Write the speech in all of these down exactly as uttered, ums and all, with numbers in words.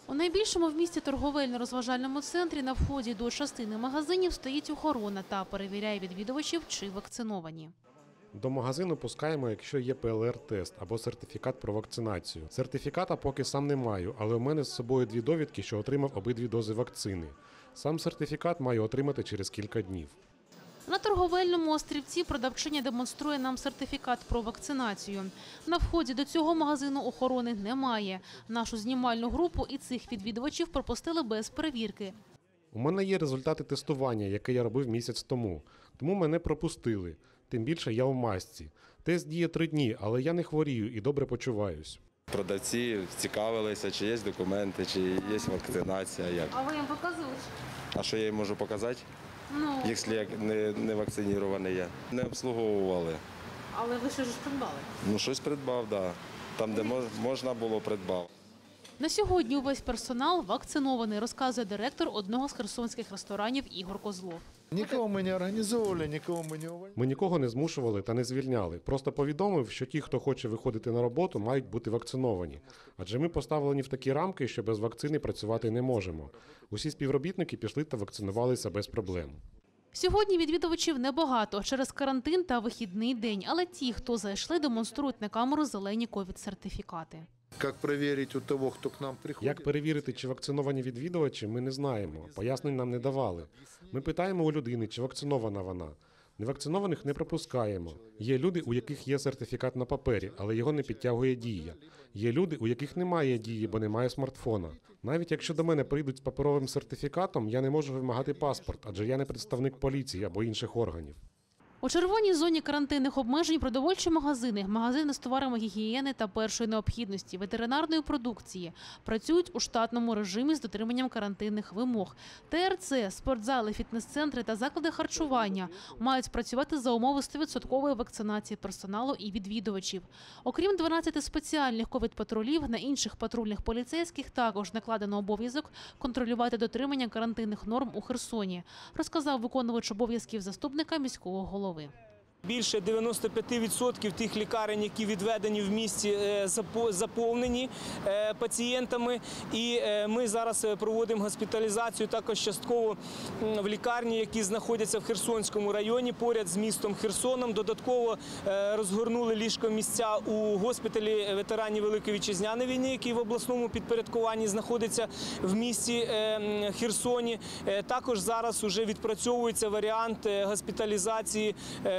У найбільшому в місті торговельно-розважальному центрі на вході до частини магазинів стоїть охорона та перевіряє відвідувачів, чи вакциновані. До магазину пускаємо, якщо є пе ел ар-тест або сертифікат про вакцинацію. Сертифіката поки сам не маю, але у мене з собою дві довідки, що отримав обидві дози вакцини. Сам сертифікат маю отримати через кілька днів. На торговельному острівці продавчиня демонструє нам сертифікат про вакцинацію. На вході до цього магазину охорони немає. Нашу знімальну групу і цих відвідувачів пропустили без перевірки. У мене є результати тестування, яке я робив місяць тому. Тому мене пропустили. Тим більше я у масці. Тест діє три дні, але я не хворію і добре почуваюсь. Продавці цікавилися, чи є документи, чи є вакцинація. Як. А ви їм показували? А що я їм можу показати? Ну, Якщо я не, не вакцинований я. Не обслуговували. але ви ще ж придбали. Ну, щось придбав, так. Да. Там, де можна було, придбав. На сьогодні увесь персонал вакцинований, розказує директор одного з херсонських ресторанів Ігор Козлов. Нікого ми не організовували, нікого ми не увольняли. Ми нікого не змушували та не звільняли. Просто повідомив, що ті, хто хоче виходити на роботу, мають бути вакциновані. Адже ми поставлені в такі рамки, що без вакцини працювати не можемо. Усі співробітники пішли та вакцинувалися без проблем. Сьогодні відвідувачів небагато через карантин та вихідний день, але ті, хто зайшли, демонструють на камеру зелені ковід-сертифікати. Як перевірити у того, хто к нам приходить? Як перевірити, чи вакциновані відвідувачі, ми не знаємо. Пояснень нам не давали. Ми питаємо у людини, чи вакцинована вона. Невакцинованих не пропускаємо. Є люди, у яких є сертифікат на папері, але його не підтягує Дія. Є люди, у яких немає Дії, бо немає смартфона. Навіть якщо до мене прийдуть з паперовим сертифікатом, я не можу вимагати паспорт, адже я не представник поліції або інших органів. У червоній зоні карантинних обмежень продовольчі магазини, магазини з товарами гігієни та першої необхідності, ветеринарної продукції працюють у штатному режимі з дотриманням карантинних вимог. те ер це, спортзали, фітнес-центри та заклади харчування мають працювати за умови сто відсотків вакцинації персоналу і відвідувачів. Окрім дванадцяти спеціальних ковід-патрулів, на інших патрульних поліцейських також накладено обов'язок контролювати дотримання карантинних норм у Херсоні, розказав виконувач обов'язків заступника міського голови. Більше дев'яноста п'яти відсотків тих лікарень, які відведені в місті, заповнені пацієнтами. І ми зараз проводимо госпіталізацію також частково в лікарні, які знаходяться в Херсонському районі, поряд з містом Херсоном. Додатково розгорнули ліжко-місця у госпіталі ветеранів Великої Вітчизняної війни, який в обласному підпорядкуванні знаходиться в місті Херсоні. Також зараз вже відпрацьовується варіант госпіталізації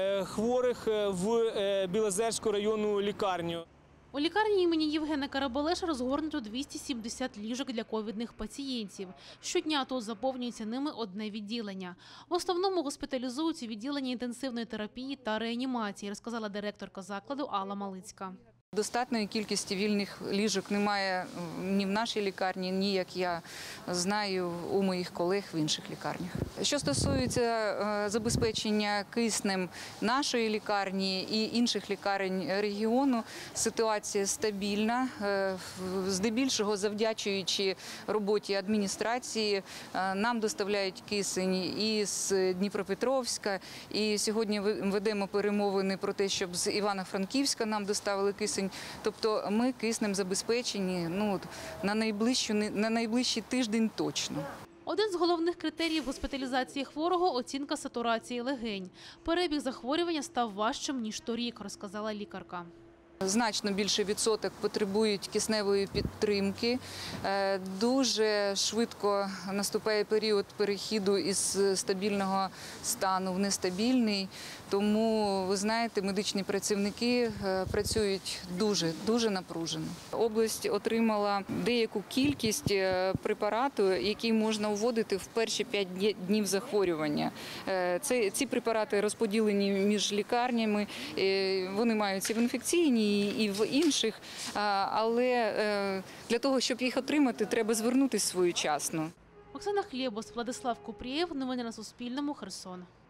хворих в Білозерську районну лікарню. У лікарні імені Євгена Карабалеша розгорнуто двісті сімдесят ліжок для ковідних пацієнтів. Щодня тут заповнюється ними одне відділення. В основному госпіталізуються відділення інтенсивної терапії та реанімації, розказала директорка закладу Алла Малицька. Достатньої кількості вільних ліжок немає ні в нашій лікарні, ні, як я знаю, у моїх колег в інших лікарнях. Що стосується забезпечення киснем нашої лікарні і інших лікарень регіону, ситуація стабільна. Здебільшого, завдячуючи роботі адміністрації, нам доставляють кисень і з Дніпропетровська. І сьогодні ведемо перемовини про те, щоб з Івано-Франківська нам доставили кисень. Тобто ми киснем забезпечені ну, на, найближчу, на найближчий тиждень точно. Один з головних критеріїв госпіталізації хворого – оцінка сатурації легень. Перебіг захворювання став важчим, ніж торік, розказала лікарка. Значно більший відсоток потребують кисневої підтримки. Дуже швидко наступає період перехіду із стабільного стану в нестабільний. Тому, ви знаєте, медичні працівники працюють дуже, дуже напружено. Область отримала деяку кількість препарату, який можна вводити в перші п'ять днів захворювання. Це, ці препарати розподілені між лікарнями, вони мають і в інфекційній, і в інших, але для того, щоб їх отримати, треба звернутися своєчасно. Оксана Хлєбос, Владислав Купрієв. Новини на Суспільному. Херсон.